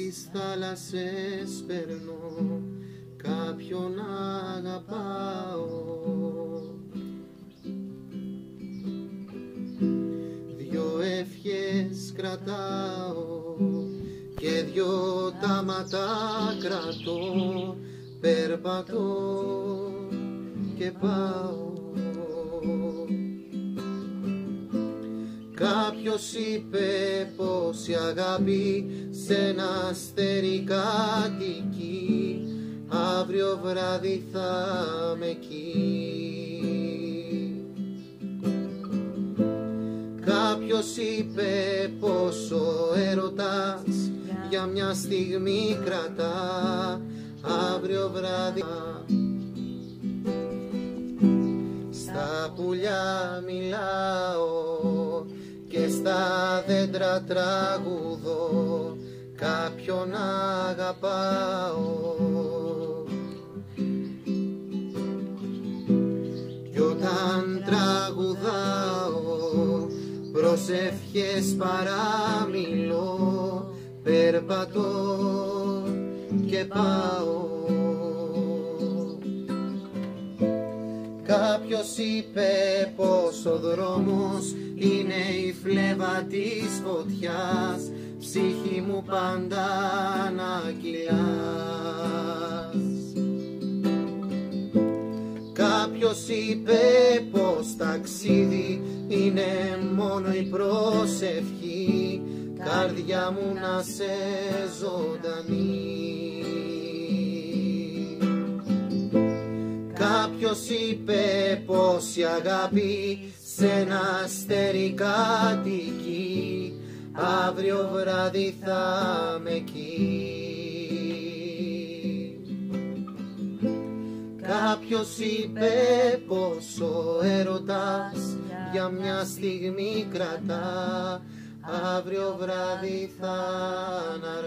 τις θάλασσες περνώ, κάποιον αγαπάω. Δυο ευχές κρατάω και δυο τάματα κρατώ, περπατώ και πάω. Κάποιος είπε πως η αγάπη σε ένα αστέρι κατοικεί, αύριο βράδυ θα είμαι εκεί. Κάποιος είπε πως ο έρωτας για μια στιγμή κρατά, αύριο βράδυ. Στα πουλιά μιλάω και στα δέντρα τραγουδώ, κάποιον αγαπάω. Κι όταν τραγουδάω προσευχές παραμιλώ, περπατώ και πάω. Κάποιος είπε πως ο δρόμος είναι η φλέβα της φωτιάς, ψυχή μου πάντα να κυλάς. Κάποιος είπε πως ταξίδι είναι μόνο η προσευχή, καρδιά μου να σε ζωντανή. Κάποιος είπε πως η αγάπη σε ένα αστέρι κατοικεί, αύριο βράδυ θα είμαι εκεί. Κάποιος είπε πως ο έρωτας για μια στιγμή κρατά, αύριο βράδυ θα